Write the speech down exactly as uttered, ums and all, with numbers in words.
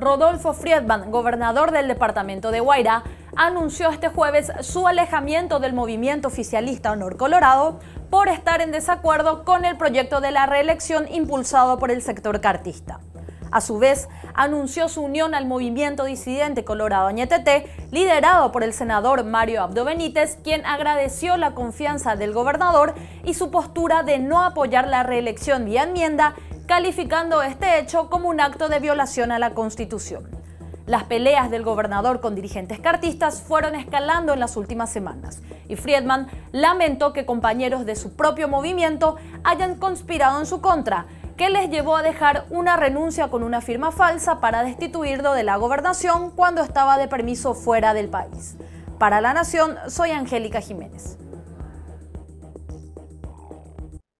Rodolfo Friedman, gobernador del departamento de Guairá, anunció este jueves su alejamiento del movimiento oficialista Honor Colorado por estar en desacuerdo con el proyecto de la reelección impulsado por el sector cartista. A su vez, anunció su unión al movimiento disidente Colorado Añetete, liderado por el senador Mario Abdo Benítez, quien agradeció la confianza del gobernador y su postura de no apoyar la reelección vía enmienda, calificando este hecho como un acto de violación a la Constitución. Las peleas del gobernador con dirigentes cartistas fueron escalando en las últimas semanas, y Friedman lamentó que compañeros de su propio movimiento hayan conspirado en su contra, que les llevó a dejar una renuncia con una firma falsa para destituirlo de la gobernación cuando estaba de permiso fuera del país. Para La Nación, soy Angélica Jiménez.